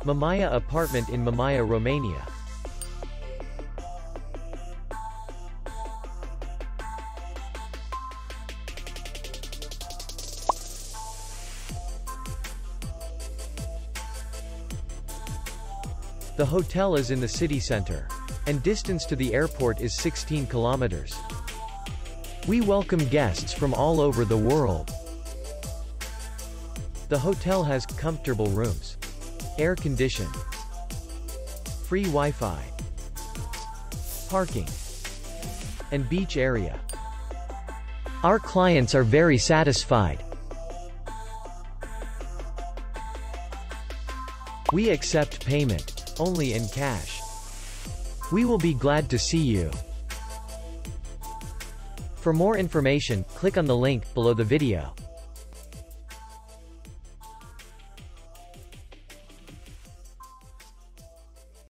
Mamaia Apartment in Mamaia, Romania. The hotel is in the city center, and distance to the airport is 16 kilometers. We welcome guests from all over the world. The hotel has comfortable rooms, air conditioned, free Wi-Fi, parking, and beach area. Our clients are very satisfied. We accept payment only in cash. We will be glad to see you. For more information, click on the link below the video.